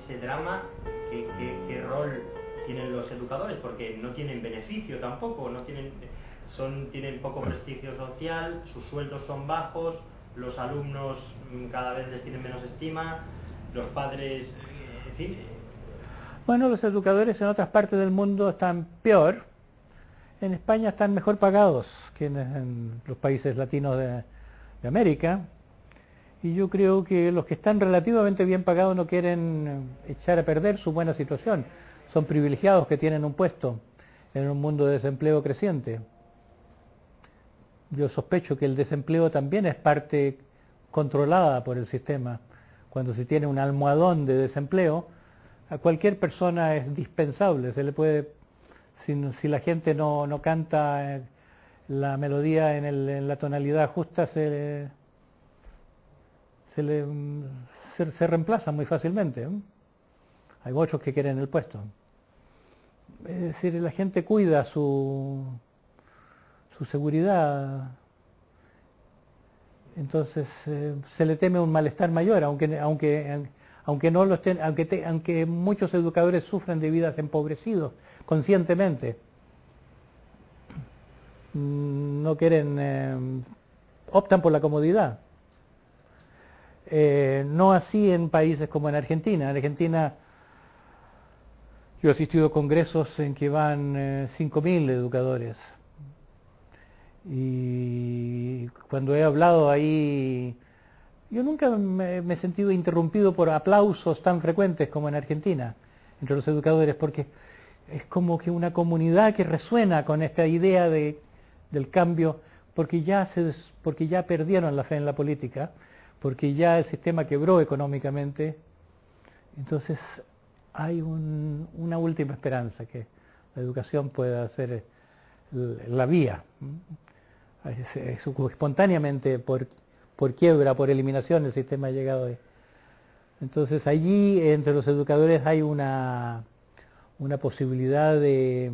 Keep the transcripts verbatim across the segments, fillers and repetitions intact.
ese drama, ¿qué, qué, qué rol tienen los educadores? Porque no tienen beneficio tampoco, no tienen, son, tienen poco prestigio social, sus sueldos son bajos, los alumnos cada vez les tienen menos estima, los padres, en fin. Bueno, los educadores en otras partes del mundo están peor. En España están mejor pagados que en, en los países latinos de, de América. Y yo creo que los que están relativamente bien pagados no quieren echar a perder su buena situación. Son privilegiados que tienen un puesto en un mundo de desempleo creciente. Yo sospecho que el desempleo también es parte controlada por el sistema. Cuando se tiene un almohadón de desempleo, a cualquier persona es dispensable. Se le puede, si, si la gente no, no canta la melodía en, el, en la tonalidad justa, se le, se, le, se, se reemplaza muy fácilmente, ¿eh? Hay muchos que quieren el puesto. Es decir, la gente cuida su, su seguridad. Entonces eh, se le teme un malestar mayor, aunque, aunque, aunque, no lo estén, aunque, te, aunque muchos educadores sufren de vidas empobrecidos conscientemente. No quieren, eh, optan por la comodidad. Eh, no así en países como en Argentina. En Argentina yo he asistido a congresos en que van eh, cinco mil educadores. Y cuando he hablado ahí, yo nunca me, me he sentido interrumpido por aplausos tan frecuentes como en Argentina, entre los educadores, porque es como que una comunidad que resuena con esta idea de, del cambio, porque ya, se, porque ya perdieron la fe en la política, porque ya el sistema quebró económicamente. Entonces hay un, una última esperanza, que la educación pueda ser la vía. Es, es, espontáneamente, por, por quiebra, por eliminación, el sistema ha llegado ahí. Entonces allí entre los educadores hay una, una posibilidad de,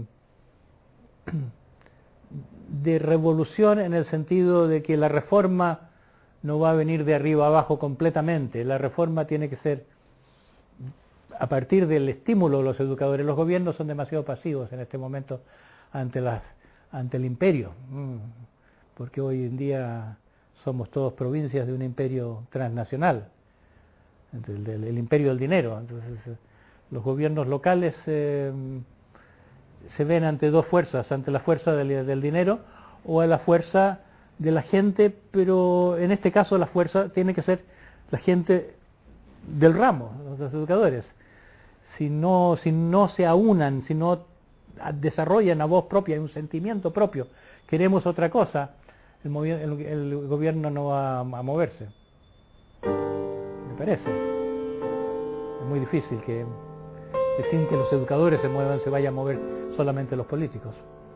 de revolución, en el sentido de que la reforma no va a venir de arriba abajo completamente. La reforma tiene que ser a partir del estímulo de los educadores. Los gobiernos son demasiado pasivos en este momento ante, las, ante el imperio, porque hoy en día somos todos provincias de un imperio transnacional, el, el, el imperio del dinero. Entonces, los gobiernos locales eh, se ven ante dos fuerzas, ante la fuerza del, del dinero o a la fuerza de la gente, pero en este caso la fuerza tiene que ser la gente del ramo, los educadores. Si no, si no se aunan, si no desarrollan a voz propia, un sentimiento propio, queremos otra cosa, el, el, el gobierno no va a moverse. Me parece. Es muy difícil que, que sin que los educadores se muevan se vaya a mover solamente los políticos.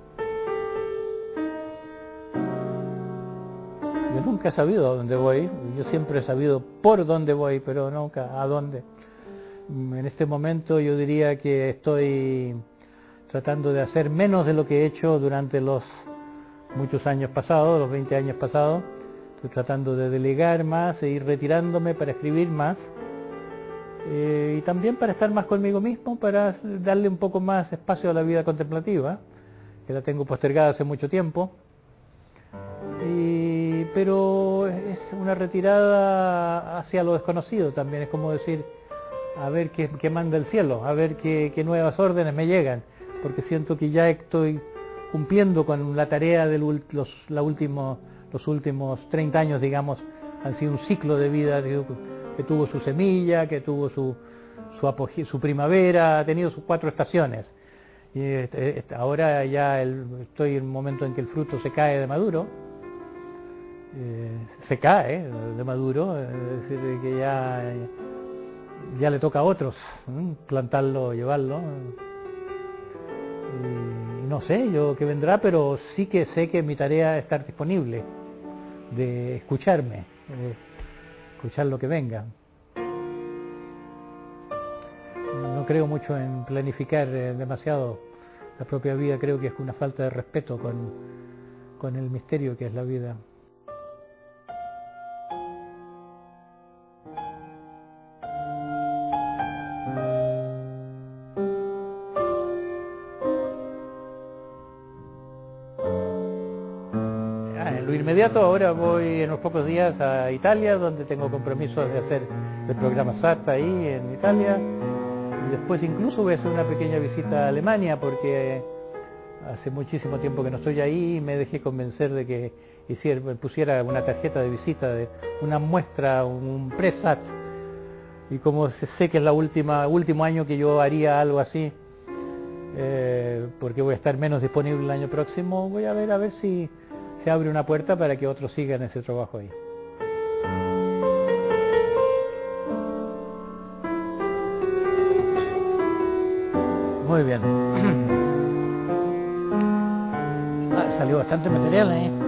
Yo nunca he sabido a dónde voy, yo siempre he sabido por dónde voy, pero nunca a dónde. En este momento yo diría que estoy tratando de hacer menos de lo que he hecho durante los muchos años pasados, los veinte años pasados. Estoy tratando de delegar más e ir retirándome para escribir más. Eh, y también para estar más conmigo mismo, para darle un poco más espacio a la vida contemplativa, que la tengo postergada hace mucho tiempo. Y, pero es una retirada hacia lo desconocido también, es como decir, a ver qué, qué manda el cielo, a ver qué, qué nuevas órdenes me llegan, porque siento que ya estoy cumpliendo con la tarea de los, la último, los últimos treinta años, digamos, han sido un ciclo de vida que, que tuvo su semilla, que tuvo su, su, apogeo, su primavera, ha tenido sus cuatro estaciones. Y este, este, ahora ya el, estoy en un momento en que el fruto se cae de maduro, eh, se cae de maduro, es decir, que ya, ya le toca a otros ¿eh? plantarlo, llevarlo. Y no sé yo qué vendrá, pero sí que sé que mi tarea es estar disponible, de escucharme, de escuchar lo que venga. No creo mucho en planificar demasiado la propia vida, creo que es una falta de respeto con, con el misterio que es la vida. inmediato ahora voy en unos pocos días a Italia, donde tengo compromisos de hacer el programa S A T ahí en Italia. Y después incluso voy a hacer una pequeña visita a Alemania, porque hace muchísimo tiempo que no estoy ahí y me dejé convencer de que hiciera, pusiera una tarjeta de visita, de una muestra, un pre-S A T. Y como sé que es la última último año que yo haría algo así, eh, porque voy a estar menos disponible el año próximo, voy a ver a ver si se abre una puerta para que otros sigan ese trabajo ahí. Muy bien. Ah, salió bastante material, ¿eh?